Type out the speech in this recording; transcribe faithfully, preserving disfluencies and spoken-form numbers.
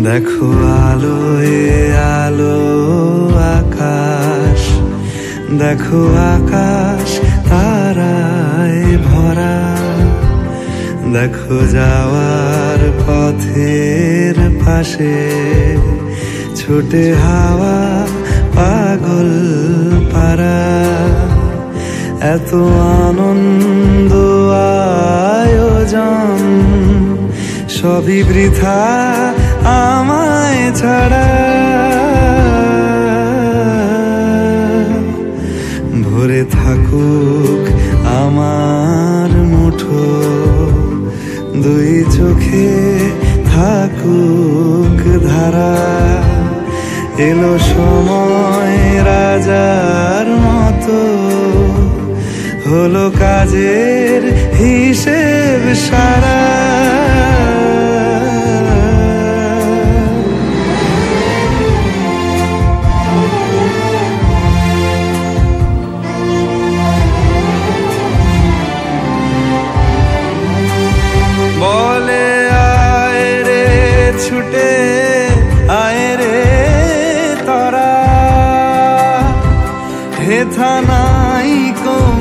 দেখো আলোয় আলো আকাশ, দেখো আকাশ তারায় ভরা, দেখো যাওয়ার পথের পাশে ছুটে হাওয়া পাগল পারা। এত আনন্দ আয়োজন সবই বৃথা আমায় ছাড়া। ভরে থাকুক আমার মুঠো, দুই চোখে থাকুক ধারা। এলো সময় রাজার মতো, হলো কাজের হিসেব সারা। বলে আয় রে ছুটে আয় রে তোরা, হেথা নাই কো